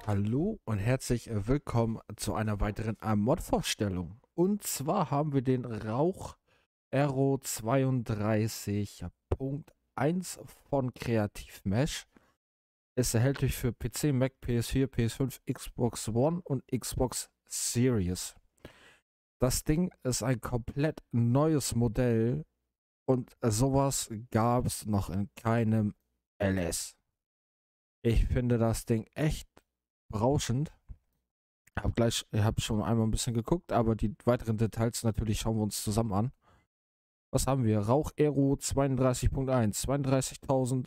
Hallo und herzlich willkommen zu einer weiteren Mod-Vorstellung. Und zwar haben wir den Rauch Aero 32.1 von Creative Mesh. Ist erhältlich für PC, Mac, PS4, PS5, Xbox One und Xbox Series. Das Ding ist ein komplett neues Modell und sowas gab es noch in keinem LS. Ich finde das Ding echt berauschend. Hab schon einmal ein bisschen geguckt, aber die weiteren Details natürlich schauen wir uns zusammen an. Was haben wir? Rauch Aero 32.1, 32.000,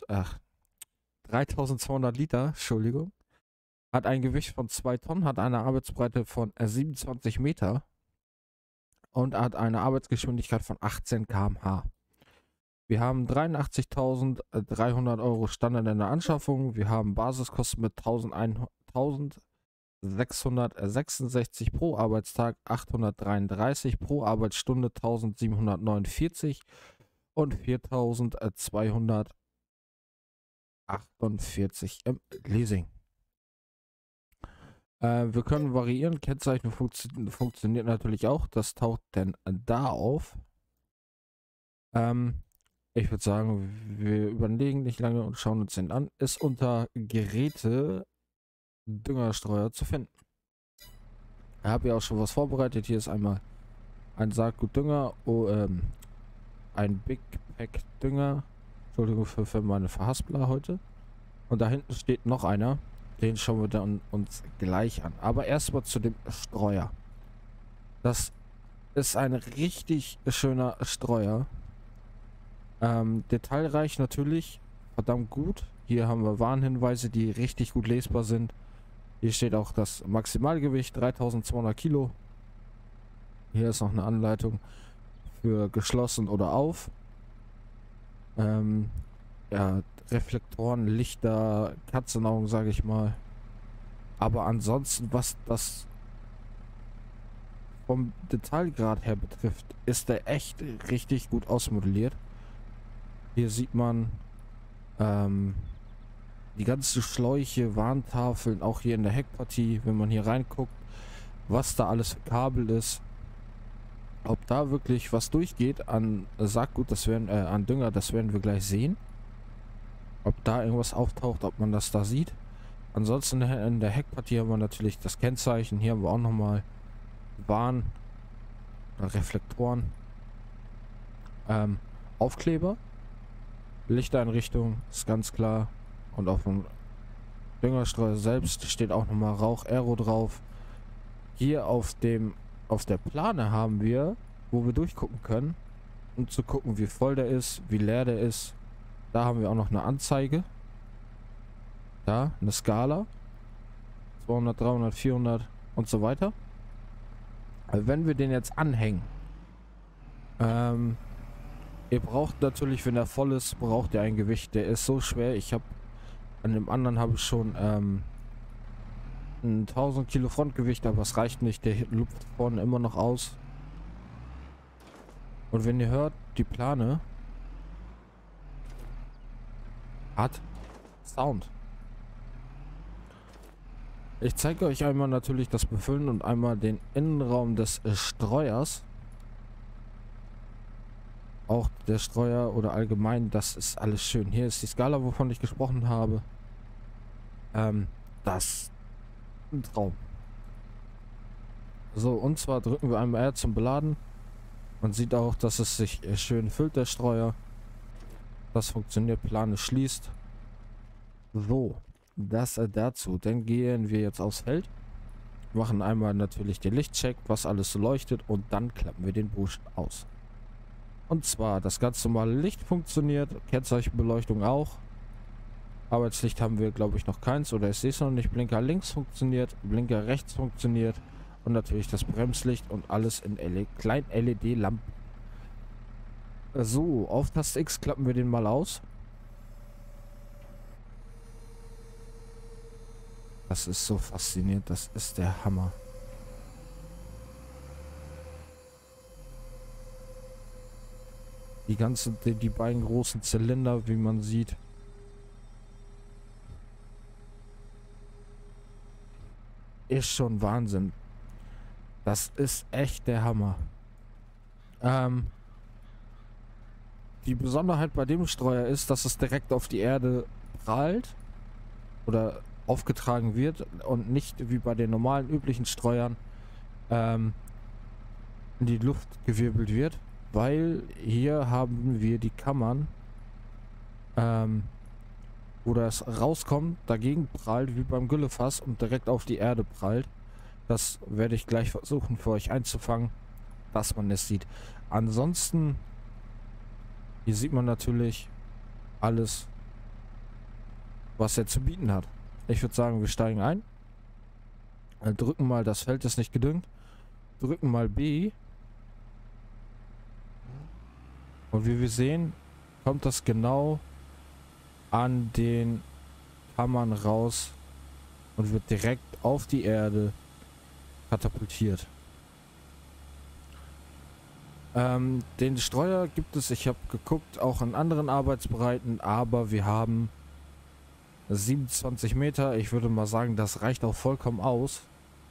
3200 Liter, Entschuldigung. Hat ein Gewicht von 2 Tonnen, hat eine Arbeitsbreite von 27 Meter und hat eine Arbeitsgeschwindigkeit von 18 km/h. Wir haben 83.300 Euro Standard in der Anschaffung. Wir haben Basiskosten mit 666 pro Arbeitstag, 833 pro Arbeitsstunde, 1749 und 4248 im Leasing. Wir können variieren. Kennzeichen funktioniert natürlich auch. Das taucht denn da auf. Ich würde sagen, wir überlegen nicht lange und schauen uns den an. Ist unter Geräte Düngerstreuer zu finden. Ich habe ja auch schon was vorbereitet. Hier ist einmal ein Saatgut Dünger, ein Big Pack Dünger. Entschuldigung für meine Verhaspler heute. Und da hinten steht noch einer. Den schauen wir dann uns gleich an. Aber erstmal zu dem Streuer. Das ist ein richtig schöner Streuer. Detailreich natürlich. Verdammt gut. Hier haben wir Warnhinweise, die richtig gut lesbar sind. Hier steht auch das Maximalgewicht 3200 Kilo. Hier ist noch eine Anleitung für geschlossen oder auf. Ja, Reflektoren, Lichter, Katzenaugen, sage ich mal. Aber ansonsten, was das vom Detailgrad her betrifft, ist der echt richtig gut ausmodelliert. Hier sieht man die ganzen Schläuche, Warntafeln, auch hier in der Heckpartie, wenn man hier reinguckt, was da alles für Kabel ist. Ob da wirklich was durchgeht an Saatgut, an Dünger, das werden wir gleich sehen. Ob da irgendwas auftaucht, ob man das da sieht. Ansonsten in der Heckpartie haben wir natürlich das Kennzeichen. Hier haben wir auch nochmal Warn, Reflektoren, Aufkleber, Lichteinrichtung ist ganz klar. Und auf dem Düngerstreuer selbst steht auch nochmal Rauch Aero drauf. Hier auf der Plane haben wir, wo wir durchgucken können, um zu gucken, wie voll der ist, wie leer der ist. Da haben wir auch noch eine Anzeige. Da, eine Skala. 200, 300, 400 und so weiter. Also wenn wir den jetzt anhängen, ihr braucht natürlich, wenn er voll ist, braucht ihr ein Gewicht. Der ist so schwer. An dem anderen habe ich schon ein 1000 Kilo Frontgewicht, aber es reicht nicht. Der lupft vorne immer noch aus. Und wenn ihr hört, die Plane hat Sound. Ich zeige euch einmal natürlich das Befüllen und einmal den Innenraum des Streuers. Auch der Streuer oder allgemein, das ist alles schön. Hier ist die Skala, wovon ich gesprochen habe. Das ist ein Traum. So, und zwar drücken wir einmal R zum Beladen. Man sieht auch, dass es sich schön füllt, der Streuer. Das funktioniert, Plane schließt. So, das dazu. Dann gehen wir jetzt aufs Feld. Machen einmal natürlich den Lichtcheck, was alles so leuchtet. Und dann klappen wir den Boost aus. Und zwar, das ganz normale Licht funktioniert. Kennzeichenbeleuchtung auch. Arbeitslicht haben wir, glaube ich, noch keins. Oder ich sehe es noch nicht. Blinker links funktioniert. Blinker rechts funktioniert. Und natürlich das Bremslicht und alles in kleinen LED-Lampen. So, auf Taste X klappen wir den mal aus. Das ist so faszinierend. Das ist der Hammer. Die beiden großen Zylinder, wie man sieht. ist schon Wahnsinn. Das ist echt der Hammer. Die Besonderheit bei dem Streuer ist, dass es direkt auf die Erde prallt oder aufgetragen wird und nicht wie bei den normalen üblichen Streuern in die Luft gewirbelt wird, weil hier haben wir die Kammern, wo das rauskommt, dagegen prallt wie beim Güllefass und direkt auf die Erde prallt. Das werde ich gleich versuchen für euch einzufangen, dass man es sieht. Ansonsten, hier sieht man natürlich alles, was er zu bieten hat. Ich würde sagen, wir steigen ein. Drücken mal, das Feld ist nicht gedüngt. Drücken mal B. Und wie wir sehen, kommt das genau an den Kammern raus und wird direkt auf die Erde katapultiert. Den Streuer gibt es, ich habe geguckt, auch in anderen Arbeitsbereichen, aber wir haben 27 Meter. Ich würde mal sagen, das reicht auch vollkommen aus.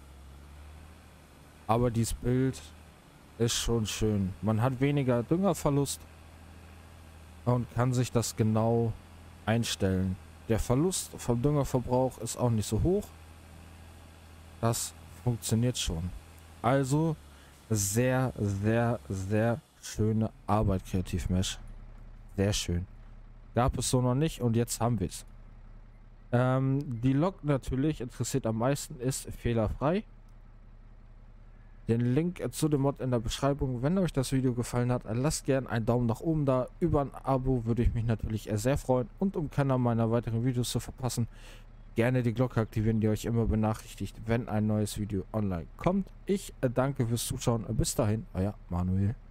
Aber dieses Bild ist schon schön. Man hat weniger Düngerverlust und kann sich das genau einstellen. Der Verlust vom Düngerverbrauch ist auch nicht so hoch. Das funktioniert schon. Also sehr, sehr, sehr schöne Arbeit, Kreativ-Mesh. Sehr schön. Gab es so noch nicht und jetzt haben wir es. Die Lok natürlich interessiert am meisten, ist fehlerfrei. Den Link zu dem Mod in der Beschreibung. Wenn euch das Video gefallen hat, lasst gerne einen Daumen nach oben da. Über ein Abo würde ich mich natürlich sehr freuen. Und um keiner meiner weiteren Videos zu verpassen, gerne die Glocke aktivieren, die euch immer benachrichtigt, wenn ein neues Video online kommt. Ich danke fürs Zuschauen. Bis dahin, euer Manuel.